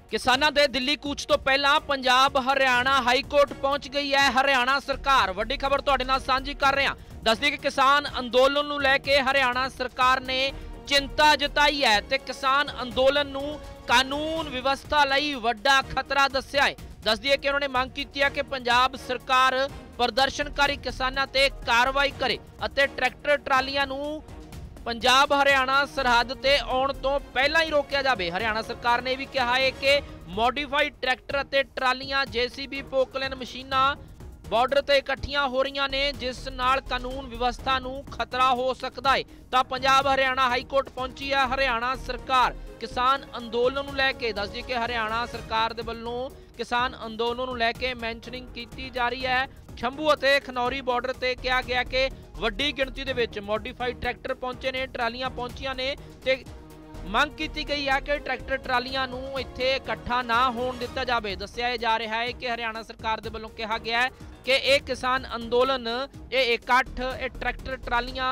किसानों के दिल्ली कूच तो पहला पंजाब हरियाणा हाईकोर्ट पहुंच गई है हरियाणा सरकार। वड्डी खबर तुहाडे नाल सांझी कर रहे हैं। दस दी कि किसान अंदोलन नूं लैके हरियाणा सरकार ने चिंता जताई है ते किसान अंदोलन नूं कानून व्यवस्था लई वड्डा खतरा दस्सिया है। दस दिए कि उन्होंने मांग की है कि पंजाब सरकार प्रदर्शनकारी किसानों ते कार्रवाई करे अते ट्रैक्टर ट्रालियां नूं पंजाब हरियाणा सरहद ते आउण तो पहला ही रोकिया जाए। हरियाणा सरकार ने भी कहा है कि मॉडिफाइड ट्रैक्टर अते ट्रालियां JCB पोकलैन मशीनां बॉर्डर ते इकट्ठियां हो रही ने जिस नाल कानून व्यवस्था नूं खतरा हो सकता है। तो पंजाब हरियाणा हाईकोर्ट पहुंची है हरियाणा सरकार किसान अंदोलन नूं लैके। दस दी कि हरियाणा सरकार दे वल्लों किसान अंदोलन नूं लैके मैंशनिंग की जा रही है। शंभू अते खनौरी बॉर्डर ते कहा गया कि वड्डी गिणती दे विच मॉडिफाइड ट्रैक्टर पहुंचे ने, ट्रालियां पहुंचियां ने ते मांग की गई है कि ट्रैक्टर ट्रालियां नूं इत्थे इकट्ठा ना होण दिता जाए। दस्सिया जा रहा है कि हरियाणा सरकार दे वल्लों कहा गया है कि यह किसान अंदोलन ये इकट्ठ ये ट्रैक्टर ट्रालियां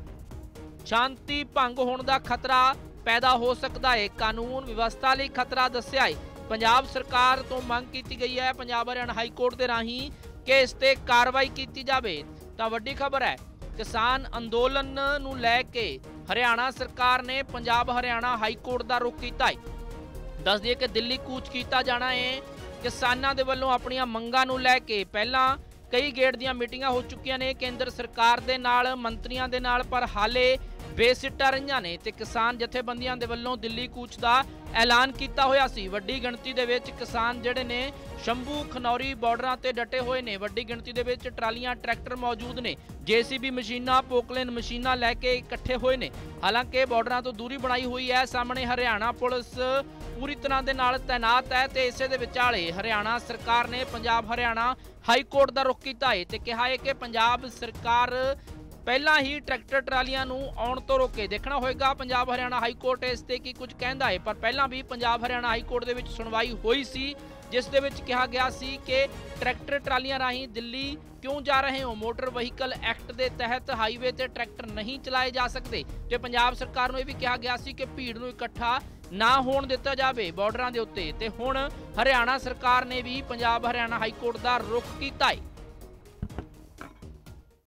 शांति भंग होने का खतरा पैदा हो सकता है, कानून व्यवस्था लई खतरा दस्सिया है। पंजाब सरकार तो मांग की गई है पंजाब हरियाणा हाईकोर्ट के राही कि इस ते कार्रवाई की जाए। तो वड्डी खबर है किसान अंदोलन नूं लैके हरियाणा सरकार ने पंजाब हरियाणा हाईकोर्ट का रुख किया है। दस दिए कि दिल्ली कूच किया जाना है। किसानों के वल्लों अपनियां मंगां नूं लैके पहलां कई गेड़ दीयां मीटिंगां हो चुकियां ने केंद्र सरकार दे नाल मंत्रियों के नाल, पर हाले बेसिट्टा रहियां ने ते किसान जथेबंदियां दे वल्लों दिल्ली कूच का ऐलान किया होया सी। वड्डी गिणती दे विच किसान जिहड़े ने शंभू खनौरी बॉर्डरां ते डटे हुए ने। वड्डी गिणती दे विच ट्रालियां ट्रैक्टर मौजूद ने, JCB मशीनां पोकलैन मशीनां लैके इकट्ठे हुए ने। हालांकि बॉर्डरां तो दूरी बनाई हुई है। सामने हरियाणा पुलिस पूरी तरह दे नाल तैनात है ते इसे दे विचाले हरियाणा सरकार ने पंजाब हरियाणा हाईकोर्ट का रुख किया है ते कहा है कि पंजाब सरकार पहला ही ट्रैक्टर ट्रालियां नूं आउण तो रोके। देखना होएगा पंजाब हरियाणा हाईकोर्ट इस ते की कुछ कहता है, पर पहला भी पंजाब हरियाणा हाईकोर्ट दे विच सुनवाई हुई सी जिस दे विच कहा गया सी कि ट्रैक्टर ट्रालियां राही दिल्ली क्यों जा रहे हो, मोटर व्हीकल एक्ट के तहत हाईवे ते ट्रैक्टर नहीं चलाए जा सकते। ते पंजाब सरकार नूं इह भी कहा गया सी कि भीड़ नूं इकट्ठा ना होण दिता जाए बॉर्डरां दे उत्ते। ते हुण हरियाणा सरकार ने भी पंजाब हरियाणा हाईकोर्ट का रुख कीता है।